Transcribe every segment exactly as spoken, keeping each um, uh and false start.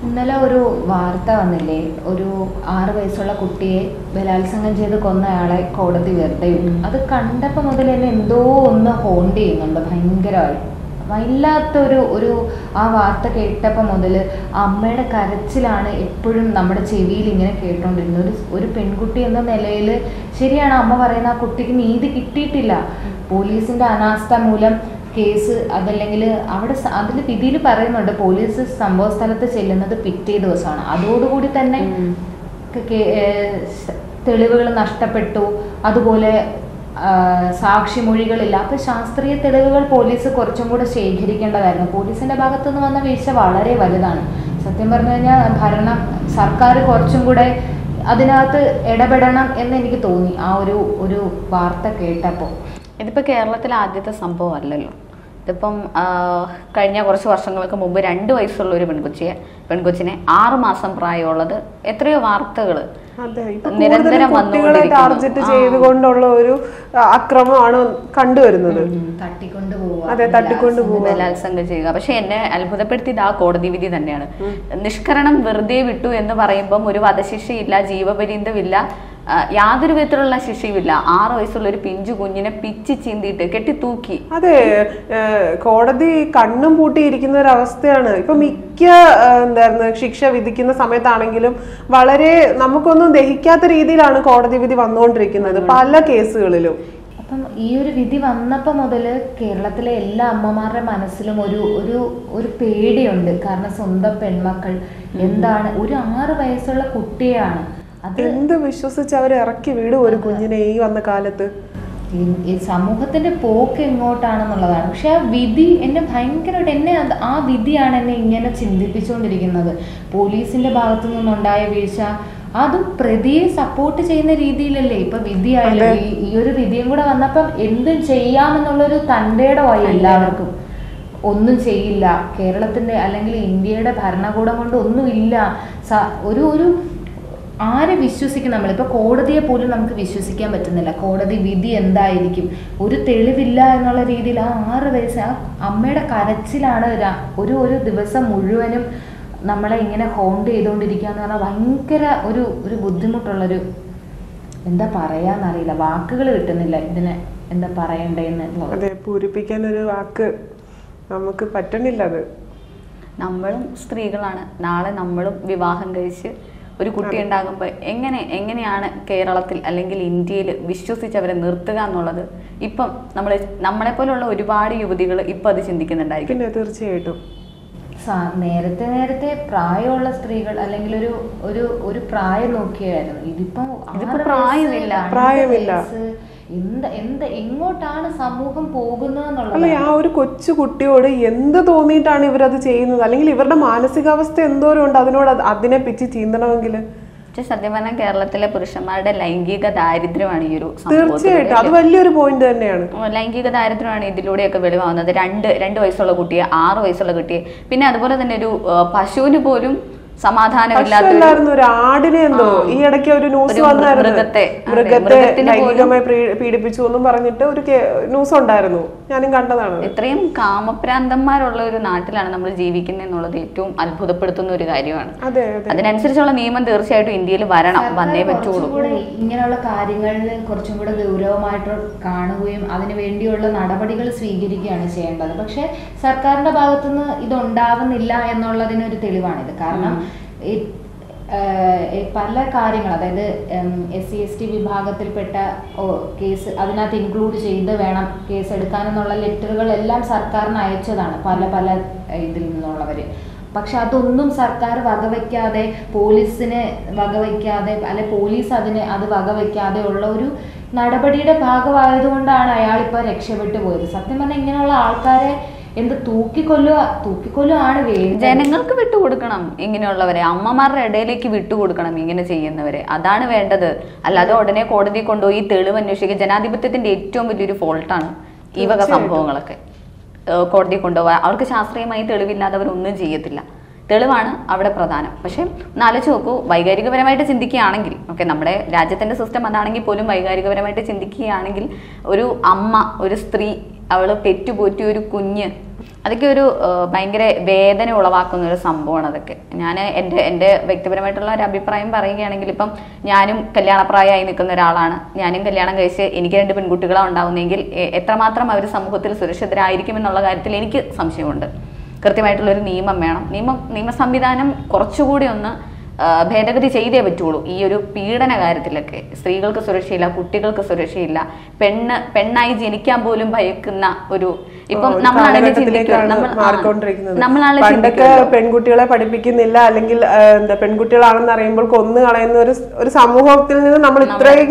ഇന്നലെ ഒരു വാർത്ത വന്നില്ലേ, ഒരു ആറ് വയസ്സുള്ള കുട്ടിയെ ബലാത്സംഗം ചെയ്ത് കൊന്നയാളെ കോടതി വെറുതെ വിട്ടു. അത് കണ്ടപ്പോൾ മുതൽ എന്നെ എന്തോ ഒന്ന് ഹോണ്ട് ചെയ്യുന്നുണ്ട് ഭയങ്കരമായി. വല്ലാത്തൊരു ഒരു ആ വാർത്ത കേട്ടപ്പോൾ മുതൽ അമ്മയുടെ കരച്ചിലാണ് എപ്പോഴും നമ്മുടെ ചെവിയിൽ ഇങ്ങനെ കേട്ടോണ്ടിരുന്നത്. ഒരു ഒരു പെൺകുട്ടി എന്ന നിലയിൽ ശരിയാണ് അമ്മ പറയുന്ന, ആ കുട്ടിക്ക് നീതി കിട്ടിയിട്ടില്ല. പോലീസിൻ്റെ അനാസ്ഥ മൂലം കേസ് അതല്ലെങ്കിൽ അവിടെ അതിൽ വിധിയിൽ പറയുന്നുണ്ട് പോലീസ് സംഭവ സ്ഥലത്ത് ചെല്ലുന്നത് പിറ്റേ ദിവസമാണ്. അതോടുകൂടി തന്നെ തെളിവുകൾ നഷ്ടപ്പെട്ടു. അതുപോലെ സാക്ഷിമൊഴികളില്ല. അപ്പം ശാസ്ത്രീയ തെളിവുകൾ പോലീസ് കുറച്ചും കൂടെ ശേഖരിക്കേണ്ടതായിരുന്നു. പോലീസിൻ്റെ ഭാഗത്തു നിന്ന് വന്ന വീഴ്ച വളരെ വലുതാണ്. സത്യം പറഞ്ഞു കഴിഞ്ഞാൽ ഭരണം സർക്കാർ കുറച്ചും കൂടെ അതിനകത്ത് ഇടപെടണം എന്ന് എനിക്ക് തോന്നി ആ ഒരു ഒരു വാർത്ത കേട്ടപ്പോൾ. ഇതിപ്പോൾ കേരളത്തിലെ ആദ്യത്തെ സംഭവം അല്ലല്ലോ. ഇതിപ്പം കഴിഞ്ഞ കുറച്ച് വർഷങ്ങൾക്ക് മുമ്പ് രണ്ട് വയസ്സുള്ള ഒരു പെൺകൊച്ചിയെ പെൺകൊച്ചിനെ ആറു മാസം പ്രായമുള്ളത് എത്രയോ വാർത്തകൾ നിരന്തരം ടാർഗറ്റ് ചെയ്തുകൊണ്ടുള്ള ഒരു അക്രമമാണ് കണ്ടുവരുന്നത്. അതെ, തട്ടിക്കൊണ്ടുപോകുക, ബലാത്സംഗം ചെയ്യുക. പക്ഷെ എന്നെ അത്ഭുതപ്പെടുത്തിയത് ആ കോടതി വിധി തന്നെയാണ്. നിഷ്കരണം വെറുതെ വിട്ടു എന്ന് പറയുമ്പം ഒരു വധശിക്ഷയില്ല, ജീവപര്യന്തമില്ല, യാതൊരു വിധത്തിലുള്ള ശിക്ഷയുമില്ല. ആറ് വയസ്സുള്ള ഒരു പിഞ്ചു കുഞ്ഞിനെ പിച്ചി ചീന്തിയിട്ട് കെട്ടി തൂക്കി. അതെ, കോടതി കണ്ണും പൂട്ടിയിരിക്കുന്ന ഒരു അവസ്ഥയാണ് ഇപ്പൊ മിക്ക എന്തായിരുന്നു ശിക്ഷ വിധിക്കുന്ന സമയത്താണെങ്കിലും വളരെ നമുക്കൊന്നും ദഹിക്കാത്ത രീതിയിലാണ് കോടതി വിധി വന്നുകൊണ്ടിരിക്കുന്നത് പല കേസുകളിലും. അപ്പം ഈ ഒരു വിധി വന്നപ്പോൾ മുതൽ കേരളത്തിലെ എല്ലാ അമ്മമാരുടെ മനസ്സിലും ഒരു ഒരു ഒരു പേടിയുണ്ട്. കാരണം സ്വന്തം പെൺമക്കൾ എന്താണ്, ഒരു ആറ് വയസ്സുള്ള കുട്ടിയാണ്, എന്ത് വിശ്വസിച്ച് അവർ ഇറക്കി വിടും ഒരു കുഞ്ഞിനെ ഈ വന്ന കാലത്ത്. ഈ സമൂഹത്തിന്റെ പോക്ക് എങ്ങോട്ടാണെന്നുള്ളതാണ്. പക്ഷെ ആ വിധി എന്നെ ഭയങ്കരമായിട്ട് എന്നെ ആ വിധിയാണ് എന്നെ ഇങ്ങനെ ചിന്തിപ്പിച്ചുകൊണ്ടിരിക്കുന്നത്. പോലീസിന്റെ ഭാഗത്തു നിന്നുണ്ടായ വീഴ്ച, അതും പ്രതിയെ സപ്പോർട്ട് ചെയ്യുന്ന രീതിയിലല്ലേ ഇപ്പൊ വിധിയായാലും. ഈ ഒരു വിധിയും കൂടെ വന്നപ്പം എന്തും ചെയ്യാമെന്നുള്ളൊരു തൻ്റെടമായി എല്ലാവർക്കും. ഒന്നും ചെയ്യില്ല, കേരളത്തിന്റെ അല്ലെങ്കിൽ ഇന്ത്യയുടെ ഭരണകൂടം കൊണ്ട് ഒന്നുമില്ല. ഒരു ഒരു ആരെ വിശ്വസിക്കും നമ്മളിപ്പോൾ? കോടതിയെ പോലും നമുക്ക് വിശ്വസിക്കാൻ പറ്റുന്നില്ല. കോടതി വിധി എന്തായിരിക്കും, ഒരു തെളിവില്ല എന്നുള്ള രീതിയിൽ ആ ആറ് വയസ്സ് ആ അമ്മയുടെ കരച്ചിലാണ് ഒരു ഒരു ദിവസം മുഴുവനും നമ്മളെ ഇങ്ങനെ ഹോണ്ട് ചെയ്തുകൊണ്ടിരിക്കുക എന്ന് പറഞ്ഞാൽ ഭയങ്കര ഒരു ഒരു ബുദ്ധിമുട്ടുള്ളൊരു, എന്താ പറയാന്നറിയില്ല, വാക്കുകൾ കിട്ടുന്നില്ല ഇതിനെ എന്താ പറയണ്ടേന്ന്. അതെ, പൂരിപ്പിക്കാൻ ഒരു വാക്ക് നമുക്ക് പറ്റണില്ല. അത് നമ്മളും സ്ത്രീകളാണ്, നാളെ നമ്മളും വിവാഹം കഴിച്ച് ഒരു കുട്ടി ഉണ്ടാകുമ്പോൾ എങ്ങനെ എങ്ങനെയാണ് കേരളത്തിൽ അല്ലെങ്കിൽ ഇന്ത്യയിൽ വിശ്വസിച്ച് അവരെ നിർത്തുക എന്നുള്ളത് ഇപ്പം നമ്മൾ നമ്മളെ പോലുള്ള ഒരുപാട് യുവതികൾ ഇപ്പം അത് ചിന്തിക്കുന്നുണ്ടായിരിക്കും. പിന്നെ തീർച്ചയായിട്ടും നേരത്തെ നേരത്തെ പ്രായമുള്ള സ്ത്രീകൾ അല്ലെങ്കിൽ ഒരു ഒരു ഒരു പ്രായം നോക്കിയായിരുന്നു. ഇതിപ്പോ പ്രായമില്ല പ്രായമില്ല എന്ത് എന്ത് എങ്ങോട്ടാണ് സമൂഹം പോകുന്നത്. അല്ലെ, ആ ഒരു കൊച്ചു കുട്ടിയോട് എന്ത് തോന്നിയിട്ടാണ് ഇവരത് ചെയ്യുന്നത്? അല്ലെങ്കിൽ ഇവരുടെ മാനസികാവസ്ഥ എന്തോരം ഉണ്ട് അതിനോട് അതിനെ പിച്ച് ചീന്തണമെങ്കിൽ. പക്ഷെ സത്യം പറഞ്ഞാൽ കേരളത്തിലെ പുരുഷന്മാരുടെ ലൈംഗിക ദാരിദ്ര്യമാണ് ഈ ഒരു തീർച്ചയായിട്ടും അത് വലിയൊരു പോയിന്റ് തന്നെയാണ്. ലൈംഗിക ദാരിദ്ര്യമാണ് ഇതിലൂടെയൊക്കെ വെളിവാകുന്നത്. രണ്ട് രണ്ട് വയസ്സുള്ള കുട്ടിയെ, ആറ് വയസ്സുള്ള കുട്ടിയെ, പിന്നെ അതുപോലെ തന്നെ ഒരു പശുവിന് പോലും സമാധാനമില്ലാത്ത ഒരു ആടിനെ എന്തോ ഈ ഇടയ്ക്ക് ഒരു ന്യൂസ് വന്നായിരുന്നു, മൃഗത്തെ മൃഗത്തെ ലൈംഗികമായി പീഡിപ്പിച്ചു എന്നും പറഞ്ഞിട്ട് ഒരു ന്യൂസ് ഉണ്ടായിരുന്നു, ഞാനും കണ്ടതാണ്. ഇത്രയും കാമപ്രാന്തന്മാരുള്ള ഒരു നാട്ടിലാണ് നമ്മൾ ജീവിക്കുന്നത് എന്നുള്ളത് ഏറ്റവും അത്ഭുതപ്പെടുത്തുന്ന ഒരു കാര്യമാണ്. അതിനനുസരിച്ചുള്ള നിയമം തീർച്ചയായിട്ടും ഇന്ത്യയിൽ വരണം, വന്നേ പറ്റുള്ളൂ. ഇങ്ങനെയുള്ള കാര്യങ്ങളിൽ കുറച്ചും കൂടെ ഗൗരവമായിട്ട് കാണുകയും അതിനു വേണ്ടിയുള്ള നടപടികൾ സ്വീകരിക്കുകയാണ് ചെയ്യേണ്ടത്. പക്ഷെ സർക്കാരിന്റെ ഭാഗത്തുനിന്ന് ഇതുണ്ടാവുന്നില്ല എന്നുള്ളതിനൊരു തെളിവാണിത്. കാരണം പല കാര്യങ്ങൾ, അതായത് എസ് സി എസ് ടി വിഭാഗത്തിൽപ്പെട്ട കേസ് അതിനകത്ത് ഇൻക്ലൂഡ് ചെയ്ത് വേണം കേസ് എടുക്കാനെന്നുള്ള ലെറ്ററുകളെല്ലാം സർക്കാരിന് അയച്ചതാണ് പല പല ഇതിൽ നിന്നുള്ളവർ. പക്ഷെ അതൊന്നും സർക്കാർ വകവയ്ക്കാതെ, പോലീസിനെ വകവയ്ക്കാതെ, അല്ലെ പോലീസ് അതിനെ അത് വകവയ്ക്കാതെ ഉള്ള ഒരു നടപടിയുടെ ഭാഗമായതുകൊണ്ടാണ് അയാളിപ്പോൾ രക്ഷപ്പെട്ടു പോയത്. സത്യം പറഞ്ഞാൽ ഇങ്ങനെയുള്ള ആൾക്കാരെ എന്ത് തൂക്കിക്കൊല്ലുക തൂക്കിക്കൊല്ലുകയാണ് വേണ്ടത്. ജനങ്ങൾക്ക് വിട്ടുകൊടുക്കണം, ഇങ്ങനെയുള്ളവരെ അമ്മമാരുടെ ഇടയിലേക്ക് വിട്ടുകൊടുക്കണം ഇങ്ങനെ ചെയ്യുന്നവരെ, അതാണ് വേണ്ടത്. അല്ലാതെ ഉടനെ കോടതി കൊണ്ടുപോയി തെളിവ് അന്വേഷിക്കുക. ജനാധിപത്യത്തിന്റെ ഏറ്റവും വലിയൊരു ഫോൾട്ടാണ് ഈ വക സംഭവങ്ങളൊക്കെ. കോടതി കൊണ്ടുപോകാൻ അവർക്ക് ശാസ്ത്രീയമായി തെളിവില്ലാതെ അവരൊന്നും ചെയ്യത്തില്ല. തെളിവാണ് അവിടെ പ്രധാനം. പക്ഷെ നാലോചിച്ച് നോക്കൂ, വൈകാരികപരമായിട്ട് ചിന്തിക്കുകയാണെങ്കിൽ, ഓക്കെ, നമ്മുടെ രാജ്യത്തിന്റെ സിസ്റ്റം അതാണെങ്കിൽ പോലും വൈകാരികപരമായിട്ട് ചിന്തിക്കുകയാണെങ്കിൽ ഒരു അമ്മ, ഒരു സ്ത്രീ, അവള് പെറ്റുപോറ്റിയ ഒരു കുഞ്ഞ് അതൊക്കെ ഒരു ഭയങ്കര വേദന ഉളവാക്കുന്ന ഒരു സംഭവമാണ് അതൊക്കെ. ഞാൻ എൻ്റെ എൻ്റെ വ്യക്തിപരമായിട്ടുള്ള ഒരു അഭിപ്രായം പറയുകയാണെങ്കിൽ, ഇപ്പം ഞാനും കല്യാണപ്രായമായി നിൽക്കുന്ന ഒരാളാണ്. ഞാനും കല്യാണം കഴിച്ച് എനിക്ക് രണ്ട് പെൺകുട്ടികളാണ് ഉണ്ടാവുന്നതെങ്കിൽ എത്രമാത്രം അവർ സമൂഹത്തിൽ സുരക്ഷിതരായിരിക്കും എന്നുള്ള കാര്യത്തിൽ എനിക്ക് സംശയമുണ്ട്. കൃത്യമായിട്ടുള്ളൊരു നിയമം വേണം. നിയമം നിയമ സംവിധാനം കുറച്ചുകൂടി ഒന്ന് ഭേദഗതി ചെയ്തേ പറ്റുള്ളൂ. ഈ ഒരു പീഡന കാര്യത്തിലൊക്കെ സ്ത്രീകൾക്ക് സുരക്ഷയില്ല, കുട്ടികൾക്ക് സുരക്ഷയില്ല, പെണ്ണ് പെണ്ണായി ജനിക്കാൻ പോലും ഭയക്കുന്ന ഒരു ഇപ്പം നമ്മളാണ് പണ്ടൊക്കെ പെൺകുട്ടികളെ പഠിപ്പിക്കുന്നില്ല, അല്ലെങ്കിൽ എന്താ പെൺകുട്ടികളാണെന്ന് അറിയുമ്പോൾ കൊന്നു കളയുന്ന ഒരു ഒരു സമൂഹത്തിൽ നിന്ന് നമ്മൾ ഇത്രയും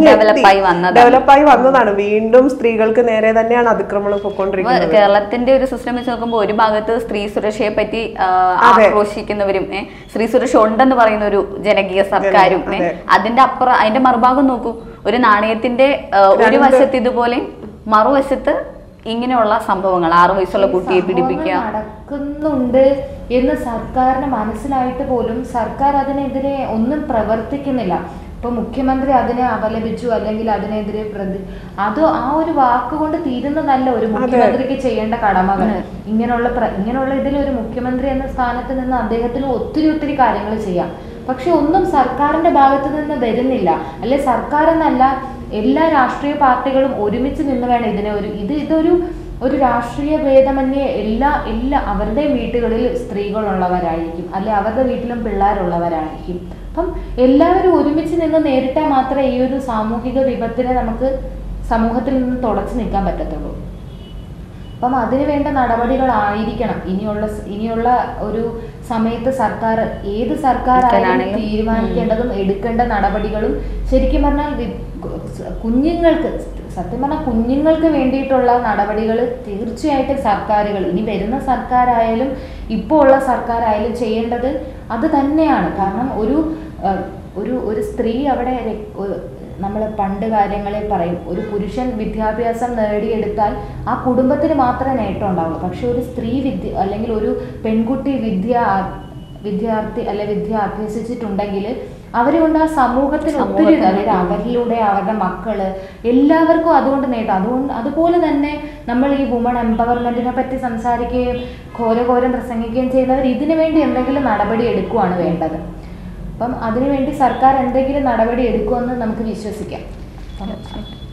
ഡെവലപ്പായി വന്നതാണ്. വീണ്ടും സ്ത്രീകൾക്ക് നേരെ തന്നെയാണ് അതിക്രമങ്ങൾ പൊയ്ക്കൊണ്ടിരിക്കുന്നത്. കേരളത്തിന്റെ ഒരു സിസ്റ്റം വെച്ച് നോക്കുമ്പോൾ ഒരു ഭാഗത്ത് സ്ത്രീ സുരക്ഷയെ പറ്റി ആക്രോശിക്കുന്നവരും സ്ത്രീ സുരക്ഷ ഉണ്ടെന്ന് പറയുന്ന ഒരു ജനകീയ സർക്കാരും, അതിന്റെ അപ്പുറം അതിന്റെ മറുഭാഗം നോക്കൂ. ഒരു നാണയത്തിന്റെ ഒരു വശത്ത് ഇതുപോലെ മറുവശത്ത് ഇങ്ങനെയുള്ള സംഭവങ്ങൾ, ആറു വയസ്സുള്ള കുട്ടിയെ പീഡിപ്പിക്കുക നടക്കുന്നുണ്ട് എന്ന് സർക്കാരിന് മനസ്സിലായിട്ട് പോലും സർക്കാർ അതിനെതിരെ ഒന്നും പ്രവർത്തിക്കുന്നില്ല. ഇപ്പൊ മുഖ്യമന്ത്രി അതിനെ അപലപിച്ചു, അല്ലെങ്കിൽ അതിനെതിരെ പ്രതി അത് ആ ഒരു വാക്കുകൊണ്ട് തീരുന്നതല്ല ഒരു മുഖ്യമന്ത്രിക്ക് ചെയ്യേണ്ട കടമകൾ. ഇങ്ങനെയുള്ള ഇങ്ങനെയുള്ള ഇതിൽ ഒരു മുഖ്യമന്ത്രി എന്ന സ്ഥാനത്ത് നിന്ന് അദ്ദേഹത്തിന് ഒത്തിരി ഒത്തിരി കാര്യങ്ങൾ ചെയ്യാം. പക്ഷെ ഒന്നും സർക്കാരിന്റെ ഭാഗത്ത് നിന്ന് വരുന്നില്ല. അല്ലെ സർക്കാർ എന്നല്ല, എല്ലാ രാഷ്ട്രീയ പാർട്ടികളും ഒരുമിച്ച് നിന്ന് വേണം ഇതിനെ ഒരു ഇത് ഇതൊരു ഒരു രാഷ്ട്രീയ ഭേദമന്യേ എല്ലാ എല്ലാ അവരുടെയും വീട്ടുകളിൽ സ്ത്രീകളുള്ളവരായിരിക്കും, അല്ലെ അവരുടെ വീട്ടിലും പിള്ളേരുള്ളവരായിരിക്കും. അപ്പം എല്ലാവരും ഒരുമിച്ച് നിന്ന് നേരിട്ടാൽ മാത്രമേ ഈ ഒരു സാമൂഹിക വിപത്തിനെ നമുക്ക് സമൂഹത്തിൽ നിന്ന് തുടച്ചു നീക്കാൻ പറ്റത്തുള്ളൂ. അപ്പം അതിന് വേണ്ട നടപടികളായിരിക്കണം ഇനിയുള്ള ഇനിയുള്ള ഒരു സമയത്ത് സർക്കാർ, ഏത് സർക്കാരായാലും തീരുമാനിക്കേണ്ടതും എടുക്കേണ്ട നടപടികളും ശരിക്കും പറഞ്ഞാൽ കുഞ്ഞുങ്ങൾക്ക്, സത്യം പറഞ്ഞാൽ കുഞ്ഞുങ്ങൾക്ക് വേണ്ടിയിട്ടുള്ള നടപടികൾ തീർച്ചയായിട്ടും സർക്കാരുകൾ, ഇനി വരുന്ന സർക്കാരായാലും ഇപ്പോൾ ഉള്ള സർക്കാരായാലും ചെയ്യേണ്ടത് അത് തന്നെയാണ്. കാരണം ഒരു ഒരു ഒരു സ്ത്രീ അവിടെ, നമ്മൾ പണ്ട് കാര്യങ്ങളിൽ പറയും, ഒരു പുരുഷൻ വിദ്യാഭ്യാസം നേടിയെടുത്താൽ ആ കുടുംബത്തിന് മാത്രമേ നേട്ടം ഉണ്ടാവുള്ളൂ. പക്ഷെ ഒരു സ്ത്രീ വിദ്യ അല്ലെങ്കിൽ ഒരു പെൺകുട്ടി വിദ്യ വിദ്യാർത്ഥി അല്ലെ വിദ്യ അഭ്യസിച്ചിട്ടുണ്ടെങ്കിൽ അവരുകൊണ്ട് ആ സമൂഹത്തിന് ഒത്തിരി, അതായത് അവരിലൂടെ അവരുടെ മക്കള് എല്ലാവർക്കും അതുകൊണ്ട് നേട്ടം. അതുകൊണ്ട് അതുപോലെ തന്നെ നമ്മൾ ഈ വുമൺ എംപവർമെന്റിനെ പറ്റി സംസാരിക്കുകയും ഘോരഘോരം പ്രസംഗിക്കുകയും ചെയ്യുന്നവർ ഇതിനു വേണ്ടി എന്തെങ്കിലും നടപടി എടുക്കുകയാണ് വേണ്ടത്. അപ്പം അതിനുവേണ്ടി സർക്കാർ എന്തെങ്കിലും നടപടി എടുക്കുമെന്ന് നമുക്ക് വിശ്വസിക്കാം.